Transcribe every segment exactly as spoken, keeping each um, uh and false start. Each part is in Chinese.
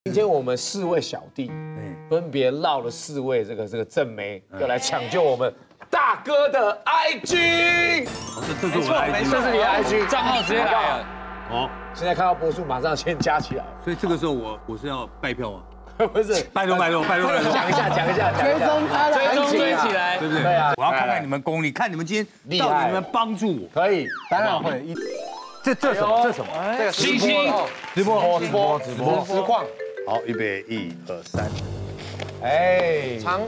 今天我们四位小弟，分别绕了四位这个这个正妹，要来抢救我们大哥的 I G。 这这是我的 I G， 这是你的 I G 账号直接来了。 哦， 现在看到播出，马上先加起来。 所以这个时候我我是要拜票吗？ 不是， 拜托拜托拜托拜托， 讲一下讲一下， 追踪他的追踪 I G 追啊起来， 对不对？ 对啊我要看看你们功力，看你们今天厉害到底能不能帮助我。 可以， 当然会一这这什么？这什么？ 这个星星直播直播直播实况好，预备，一二三。 哎， 长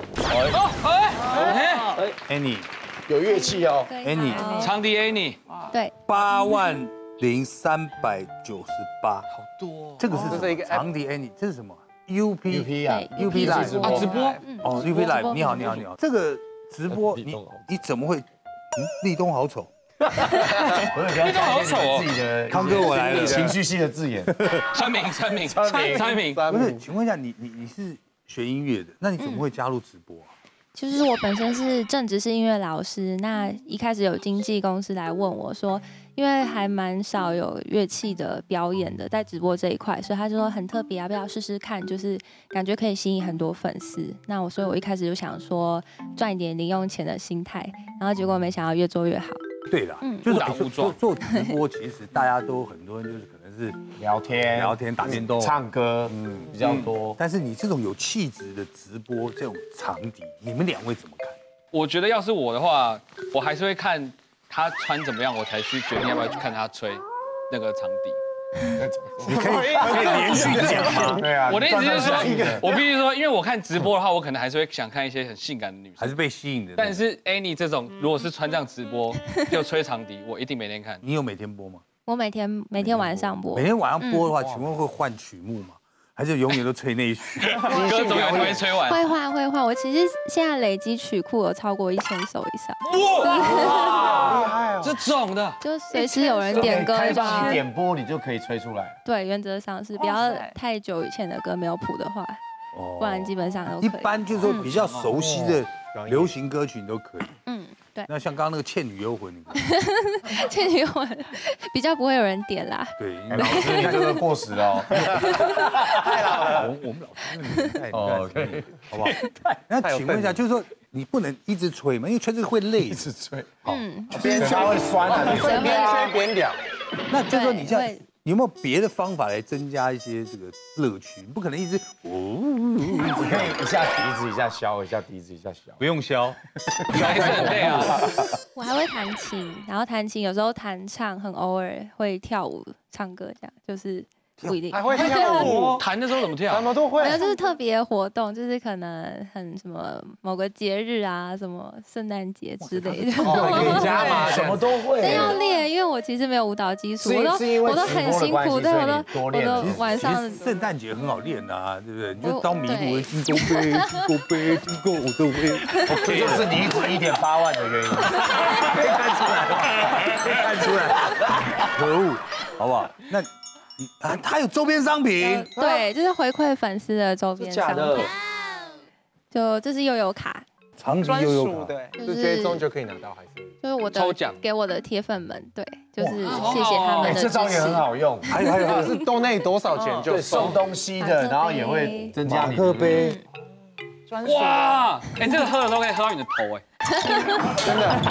哎 Annie 有乐器哦， Annie 长笛 Annie， 对， 八万零三百九十八， 好多。 这个是什么这是一个 app 长笛 Annie，这是什么 U P U P 啊对 U P Live 直播啊，直播哦 U P 直 Live， 播你好你好你好，这个直播你立冬好你怎么会？嗯，立冬好丑。 我有立冬好丑哦自己的康哥我来了情绪性的字眼。 川明川明川明川明， 不是， 三名， 请问一下，你你你是学音乐的，那你怎么会加入直播啊？ 就是我本身是正职是音乐老师，那一开始有经纪公司来问我说，因为还蛮少有乐器的表演的，在直播这一块，所以他就说很特别，要不要试试看？就是感觉可以吸引很多粉丝。那我所以，我一开始就想说赚一点零用钱的心态，然后结果没想到越做越好。 对啦， 嗯就是误打误撞做做直播，其实大家都很多人就是可能是聊天、 聊天、打电动、 唱歌，嗯，比较多。 但是你这种有气质的直播这种场底，你们两位怎么看？ 我觉得要是我的话，我还是会看他穿怎么样，我才去决定要不要去看他吹那个长笛。 你可以可以连续讲吗？ 对啊， 我的意思就是断断续续的说，我必须说，因为我看直播的话，我可能还是会想看一些很性感的女生。 还是被吸引的？ 但是 Annie 这种，如果是穿这样直播就吹长笛，我一定每天看。 你有每天播吗？ 我每天每天晚上播每，天晚上播的话，请问会换曲目吗？还是永远都吹那一曲？ 歌总有一天会吹完。 会换会换。我其实现在累积曲库有超过一千首以上， 厉害哦！ 这种的， 就随时有人点歌开就放你点播，你就可以吹出来。 对，原则上是不要太久以前的歌没有谱的话，不然基本上都可一以。 般就是说比较熟悉的流行歌曲你都可以。 嗯，对， 那像刚刚那个《倩女幽魂》，你看这女我比较不会有人点啦。 对， 哎老师，你这个过时了哦。 太老了， 我我们老师那个年代， 哦你看好不好？那请问一下，就是说你不能一直吹嘛，因为吹这个会累一。直吹， 嗯， 边吹会酸的。 你会边吹边聊， 那就是说你这样对会有没有别的方法来增加一些这个乐趣？你不可能一直哦， 你可以一下笛子一下箫，一下笛子一下箫。 不用消。 还是很累啊。 我还会弹琴，然后弹琴有时候弹唱，很偶尔会跳舞、唱歌，这样就是不一定。 还会跳舞， 弹的时候怎么跳什？么都会没。有，就是特别活动，就是可能很什么某个节日啊，什么圣诞节之类的。 可以加码什么都会。 真要练，因为我其实没有舞蹈基础， 是我都是因为我都直播的很辛苦，对， 关系所以我都你多我练了都晚上其实圣诞节很好练啊，对不对？你就我当迷糊的金钩杯，金钩杯，金钩我的杯。 这就是你一直一点八万的原因。 可以看出来，可以看出来，可恶，好不好？那你啊，他有周边商品， 对，就是回馈粉丝的周边商品，就这是悠游卡， 长期专悠悠卡。 属的， 就是就追踪就可以拿到，还是就是我的抽奖给我的铁粉们，对，就是哇谢谢他好哎， 们的支这招也很持。 好用。 还有还有还有是多内多少钱就对，送东西的，然后也会增加马你克杯， 专属哇，哎，这个喝了都可以喝到你的头哎。 真的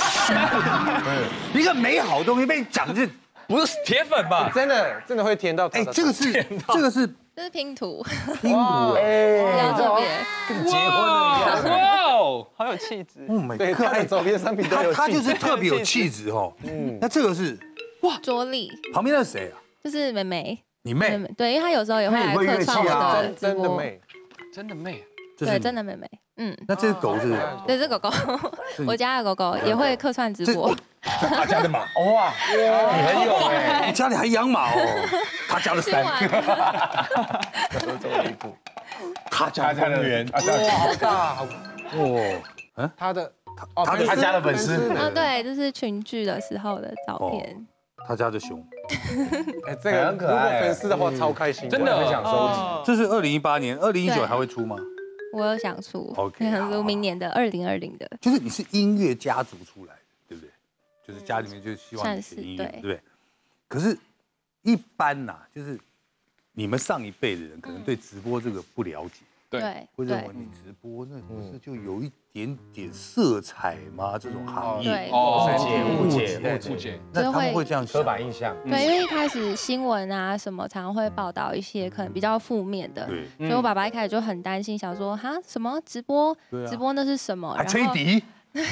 一个美好的东西被你讲这， 不是铁粉吧？ 真的真的会甜到。 哎，这个是这个是这是拼图， 拼图哎比较哎，这好特别。 跟结婚了一样。 哇哦， 好有气质。 ，Oh my 对， god， 他的周边商品都他有气质他就是特别有气质哦。嗯，那这个是桌历旁边那是谁啊？ 就是妹妹， 你妹， 妹妹，对，因为她有时候也会来她也会乐客串我器啊的直播， 真的美， 真的妹。 对， 这是你真的妹妹，嗯， 那这只狗是对，这狗狗，我家的狗狗也会客串直播， 他家的马， 哇，你很有哎， 你家里还养马哦？他家的山， 这么离谱。 他家的公园， 哇，好大，好哦， 他的他他的他家的粉丝哦，对，这是群聚的时候的照片， 他家的熊， 哎，这个很可爱如果粉丝的话超开心， 真的很想收集。 这是二零一八年，二零一九对还会出吗？ 我有想出， OK， 想出明年的二零二零的， 就是你是音乐家族出来的，对不对？就是家里面就希望你算是学音乐， 对对不对？可是，一般呐，就是你们上一辈的人可能对直播这个不了解， 对会认为你直播那不是就有一点点色彩吗？这种行业哦， 误解误解误误解， 解。 那他们会这样刻想。 板印象。 对，因为一开始新闻啊什么常会报道一些可能比较负面的， 对， 所以我爸爸一开始就很担心，想说哈什么直播， 对啊直播那是什么？ 还吹笛，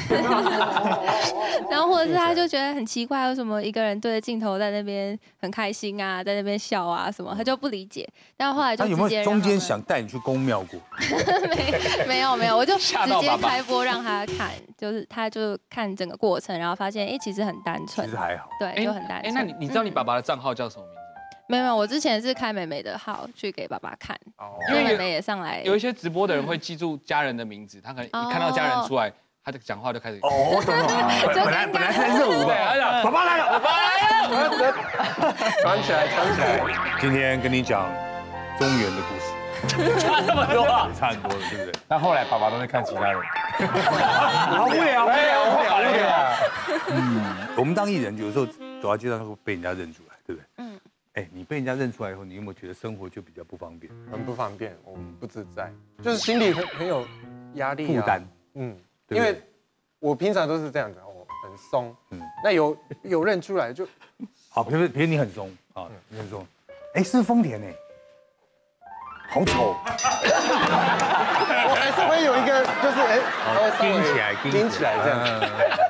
然后或者是他就觉得很奇怪，为什么一个人对着镜头在那边很开心啊，在那边笑啊什么，他就不理解。但后来就他有没有直接让中间想带你去公庙过？ 没没有没有，我就直接吓到爸爸开播让他看，就是他就看整个过程，然后发现哎其实很单纯其实，还好。 对，就很单哎， 纯。 那你你知道你嗯爸爸的账号叫什么名字吗？ 没有没有，我之前是开美美的号去给爸爸看，因为因为有美美也上来有一些直播的人会记住家人的名字，他可能一看到家人出来，他的讲话就开始。 哦，我懂了。本来本来是在热舞对， 的， 他讲爸爸来了，爸爸来了。 传起来，传起来。 今天跟你讲中原的故事， 差这么多啊！ 差很多了，对不对？ 但后来爸爸都会看其他人， 好无聊， 哎呀，我好累啊。 我们当艺人有时候走到街上会被人家认出来，对不对？ 嗯。 哎，你被人家认出来以后，你有没有觉得生活就比较不方便？ 很不方便，我们不自在，就是心里很很有压力、 负担。 嗯， 对不对因为我平常都是这样子，我很松。 嗯嗯，那有有认出来就好，比如比如你很松啊，你很松。哎，是丰田哎，好丑。 我还是会有一个，就是哎，它会稍微盯起来， 盯起来这样。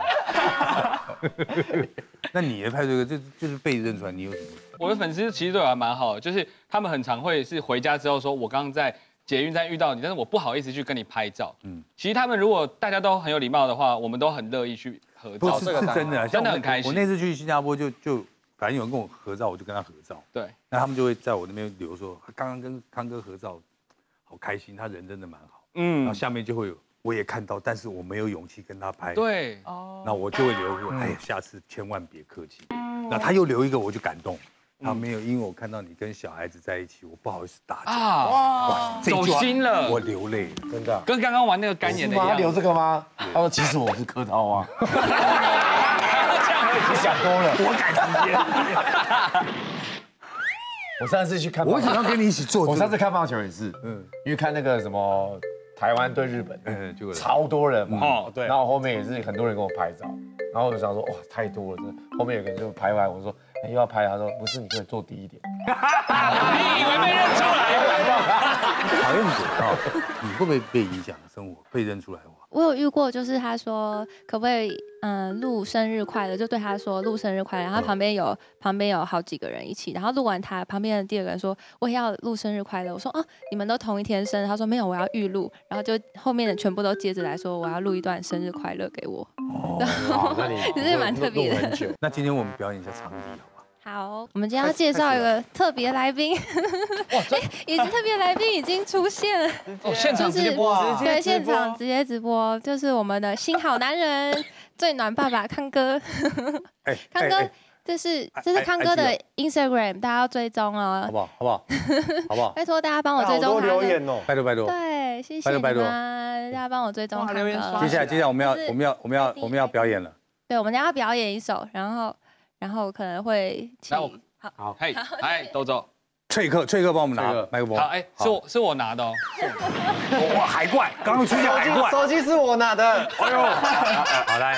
样。那你的派对就就是被认出来，你有什么？ 我的粉丝其实对我还蛮好的，就是他们很常会是回家之后说，我刚刚在捷运站遇到你，但是我不好意思去跟你拍照。嗯，其实他们如果大家都很有礼貌的话，我们都很乐意去合照。 不是是真的， 真的很开心。 我那次去新加坡就就反正有人跟我合照，我就跟他合照。 对， 那他们就会在我那边留说，刚刚跟康哥合照，好开心，他人真的蛮好。嗯，然后下面就会有我也看到，但是我没有勇气跟他拍。 对， 哦，那我就会留说，哎呀，下次千万别客气。那他又留一个，我就感动。他没有，因为我看到你跟小孩子在一起，我不好意思打架。啊， 哇，走心了， 我流泪了， 真的。 跟刚刚玩那个干眼的一样。 他留这个吗？他说其实我是柯涛啊。这样我已经想多了， 我改时间。 我上次去看， 我想要跟你一起做。 我上次看棒球也是，嗯，因为看那个什么台湾对日本，嗯，就超多人嘛，哦，对，然后后面也是很多人跟我拍照，然后我就想说哇太多了，真的。后面有个人就拍完，我说哎又要拍，他说不是，你可以坐低一点。 你以为被认出来？ 讨厌鬼啊！你会不会被影响生活？被认出来的话？ 我有遇过，就是他说可不可以，嗯，录生日快乐，就对他说录生日快乐，然后旁边有旁边有好几个人一起，然后录完他旁边的第二个人说我也要录生日快乐，我说哦你们都同一天生日，他说没有我要预录，然后就后面的全部都接着来说我要录一段生日快乐给我， 哦，那你其实蛮特别的。 那今天我们表演一下场地好不好？ 好，我们今天要介绍一个特别来宾，哇，已经特别来宾已经出现了， 哦，现场直接播， 对，现场直接直播，就是我们的新好男人最暖爸爸康哥，康哥，这是这是康哥的 Instagram， 大家要追踪哦， 好不好？好不好？好不好？ 拜托大家帮我追踪他留言哦， 拜托拜托， 对，谢谢你们，大家帮我追踪康哥。 接下来接下来我们要我们要我们要我们要表演了， 对，我们要表演一首，然后。然后可能会请好，好，嘿，哎，都走。 翠克，翠克帮我们拿麦克风。 好，哎，是我是我拿的哦。 哇，海怪，刚刚出现海怪。 手机是我拿的。哎呦， 好来，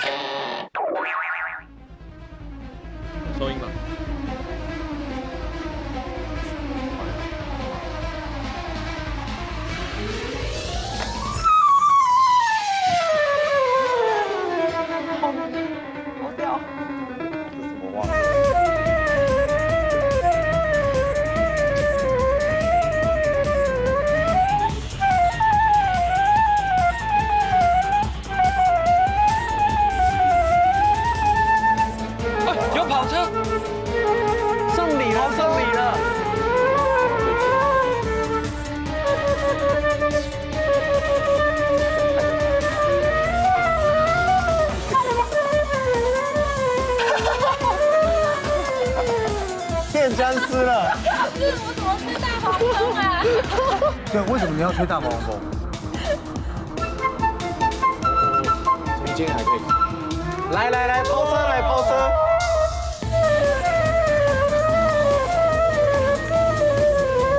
收音吧。 僵尸了！ 我怎么吹大黄蜂啊？ 对，为什么你要吹大黄蜂？ 中间还可以。 来来来，抛车来抛车！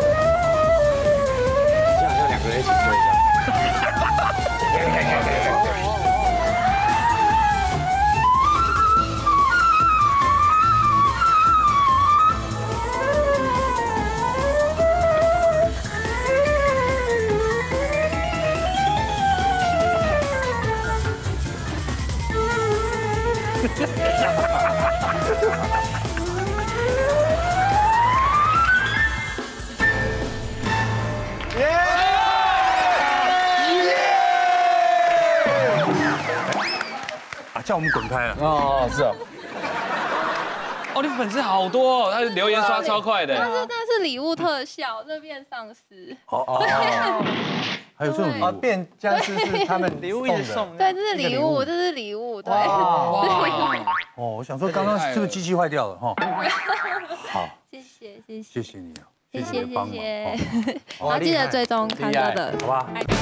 叫我们滚开了。 哦，是哦。 哦，你粉丝好多哦，他留言刷超快的。 但是那是礼物特效，这变丧尸。 哦哦。还有这种礼物？ 变僵尸是他们礼物一直送。 对，这是礼物，这是礼物，对。 哇。哦，我想说刚刚是不是机器坏掉了哈？好， 谢谢谢谢。 谢谢你啊， 谢谢谢谢。然后记得追踪康哥的， 好吧。